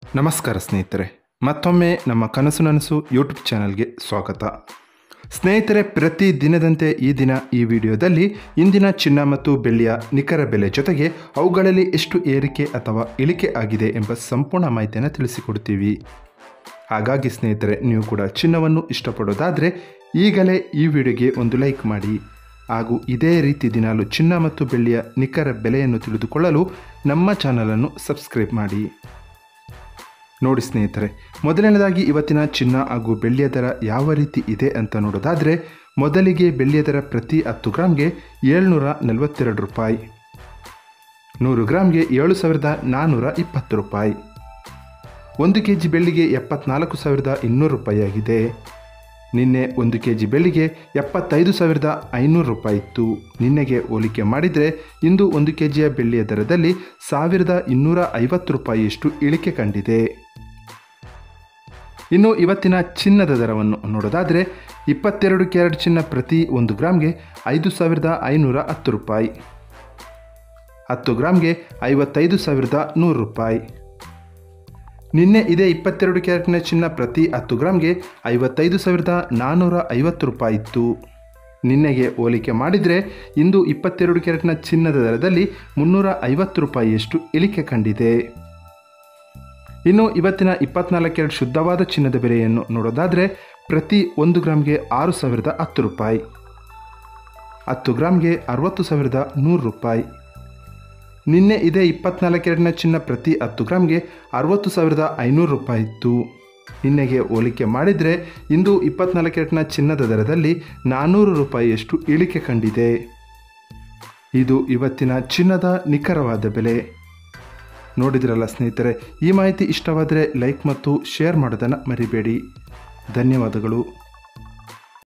ನಮಸ್ಕಾರ ಸ್ನೇಹಿತರೆ, ಮತ್ತೊಮ್ಮೆ ನಮ್ಮ ಕನಸು ನನಸು ಯೂಟ್ಯೂಬ್ ಚಾನಲ್ಗೆ ಸ್ವಾಗತ. ಸ್ನೇಹಿತರೆ, ಪ್ರತಿ ದಿನದಂತೆ ಈ ದಿನ ಈ ವಿಡಿಯೋದಲ್ಲಿ ಇಂದಿನ ಚಿನ್ನ ಮತ್ತು ಬೆಳ್ಳಿಯ ನಿಖರ ಬೆಲೆ ಜೊತೆಗೆ ಅವುಗಳಲ್ಲಿ ಎಷ್ಟು ಏರಿಕೆ ಅಥವಾ ಇಳಿಕೆ ಆಗಿದೆ ಎಂಬ ಸಂಪೂರ್ಣ ಮಾಹಿತಿಯನ್ನು ತಿಳಿಸಿಕೊಡ್ತೀವಿ. ಹಾಗಾಗಿ ಸ್ನೇಹಿತರೆ, ನೀವು ಕೂಡ ಚಿನ್ನವನ್ನು ಇಷ್ಟಪಡೋದಾದರೆ ಈಗಲೇ ಈ ವಿಡಿಯೋಗೆ ಒಂದು ಲೈಕ್ ಮಾಡಿ. ಹಾಗೂ ಇದೇ ರೀತಿ ದಿನಾಲು ಚಿನ್ನ ಮತ್ತು ಬೆಳ್ಳಿಯ ನಿಖರ ಬೆಲೆಯನ್ನು ತಿಳಿದುಕೊಳ್ಳಲು ನಮ್ಮ ಚಾನಲನ್ನು ಸಬ್ಸ್ಕ್ರೈಬ್ ಮಾಡಿ. ನೋಡಿ ಸ್ನೇಹಿತರೆ, ಮೊದಲನೇದಾಗಿ ಇವತ್ತಿನ ಚಿನ್ನ ಹಾಗೂ ಬೆಳ್ಳಿಯ ದರ ಯಾವ ರೀತಿ ಇದೆ ಅಂತ ನೋಡೋದಾದರೆ, ಮೊದಲಿಗೆ ಬೆಳ್ಳಿಯ ದರ ಪ್ರತಿ 10 ಗ್ರಾಮ್ಗೆ 742 ರೂಪಾಯಿ, 100 ಗ್ರಾಮ್ಗೆ 7420 ರೂಪಾಯಿ, 1 ಕೆಜಿ ಬೆಳ್ಳಿಗೆ 74,200 ರೂಪಾಯಿ ಆಗಿದೆ. ನಿನ್ನೆ 1 ಕೆಜಿ ಬೆಳ್ಳಿಗೆ 75,500 ರೂಪಾಯಿ ಇತ್ತು. ನಿನ್ನೆಗೆ ಹೋಲಿಕೆ ಮಾಡಿದರೆ ಇಂದು 1 ಕೆಜಿಯ ಬೆಳ್ಳಿಯ ದರದಲ್ಲಿ 1,250 ರೂಪಾಯಿಯಷ್ಟು ಇಳಿಕೆ ಕಂಡಿದೆ. ಇನ್ನು ಇವತ್ತಿನ ಚಿನ್ನದ ದರವನ್ನು ನೋಡೋದಾದರೆ, 22 ಕ್ಯಾರೆಟ್ ಚಿನ್ನ ಪ್ರತಿ 1 ಗ್ರಾಮ್ಗೆ 5,510 ರೂಪಾಯಿ, 10 ಗ್ರಾಮ್ಗೆ 55,100 ರೂಪಾಯಿ. ನಿನ್ನೆ ಇದೇ 22 ಕ್ಯಾರೆಟ್ನ ಚಿನ್ನ ಪ್ರತಿ 10 ಗ್ರಾಮ್ಗೆ 55,450 ರೂಪಾಯಿ ಇತ್ತು. ನಿನ್ನೆಗೆ ಹೋಲಿಕೆ ಮಾಡಿದರೆ ಇಂದು 22 ಕ್ಯಾರೆಟ್ನ ಚಿನ್ನದ ದರದಲ್ಲಿ 350 ರೂಪಾಯಿಯಷ್ಟು ಇಳಿಕೆ ಕಂಡಿದೆ. ಇನ್ನು ಇವತ್ತಿನ 24 ಕ್ಯಾರೆಟ್ ಶುದ್ಧವಾದ ಚಿನ್ನದ ಬೆಲೆಯನ್ನು ನೋಡೋದಾದರೆ, ಪ್ರತಿ 1 ಗ್ರಾಮ್ಗೆ 6,010 ರೂಪಾಯಿ, 10 ಗ್ರಾಮ್ಗೆ 60,100 ರೂಪಾಯಿ. ನಿನ್ನೆ ಇದೇ 24 ಕ್ಯಾರೆಟ್ನ ಚಿನ್ನ ಪ್ರತಿ 10 ಗ್ರಾಮ್ಗೆ 60,500 ರೂಪಾಯಿ ಇತ್ತು. ನಿನ್ನೆಗೆ ಹೋಲಿಕೆ ಮಾಡಿದರೆ ಇಂದು 24 ಕ್ಯಾರೆಟ್ನ ಚಿನ್ನದ ದರದಲ್ಲಿ 400 ರೂಪಾಯಿಯಷ್ಟು ಇಳಿಕೆ ಕಂಡಿದೆ. ಇದು ಇವತ್ತಿನ ಚಿನ್ನದ ನಿಖರವಾದ ಬೆಲೆ. ನೋಡಿದ್ರಲ್ಲ ಸ್ನೇಹಿತರೆ, ಈ ಮಾಹಿತಿ ಇಷ್ಟವಾದರೆ ಲೈಕ್ ಮತ್ತು ಶೇರ್ ಮಾಡೋದನ್ನು ಮರಿಬೇಡಿ. ಧನ್ಯವಾದಗಳು.